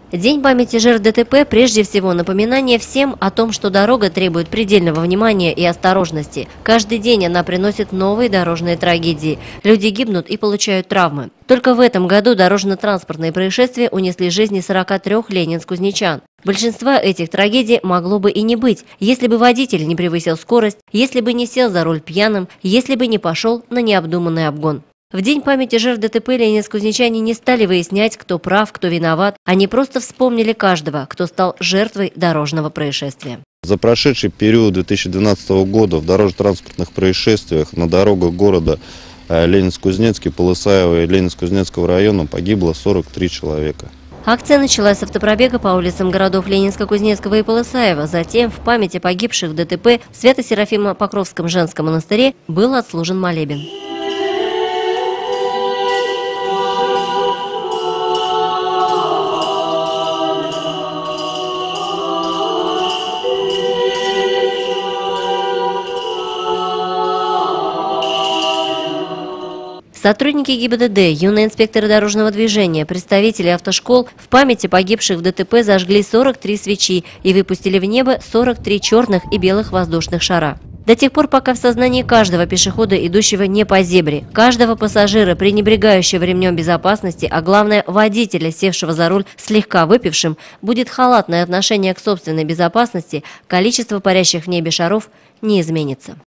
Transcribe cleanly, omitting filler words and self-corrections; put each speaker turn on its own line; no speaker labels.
День памяти жертв ДТП – прежде всего напоминание всем о том, что дорога требует предельного внимания и осторожности. Каждый день она приносит новые дорожные трагедии. Люди гибнут и получают травмы. Только в этом году дорожно-транспортные происшествия унесли жизни 43 ленинск-кузнечан. Большинство этих трагедий могло бы и не быть, если бы водитель не превысил скорость, если бы не сел за руль пьяным, если бы не пошел на необдуманный обгон. В день памяти жертв ДТП ленинск-кузнечане не стали выяснять, кто прав, кто виноват. Они просто вспомнили каждого, кто стал жертвой дорожного происшествия.
За прошедший период 2012 года в дорожно-транспортных происшествиях на дорогах города Ленинск-Кузнецкий, Полысаева и Ленинск-Кузнецкого района погибло 43 человека.
Акция началась с автопробега по улицам городов Ленинска, Кузнецкого и Полысаева. Затем в памяти погибших в ДТП в Свято-Серафимо-Покровском женском монастыре был отслужен молебен. Сотрудники ГИБДД, юные инспекторы дорожного движения, представители автошкол в памяти погибших в ДТП зажгли 43 свечи и выпустили в небо 43 черных и белых воздушных шара. До тех пор, пока в сознании каждого пешехода, идущего не по зебре, каждого пассажира, пренебрегающего ремнем безопасности, а главное водителя, севшего за руль слегка выпившим, будет халатное отношение к собственной безопасности, количество парящих в небе шаров не изменится.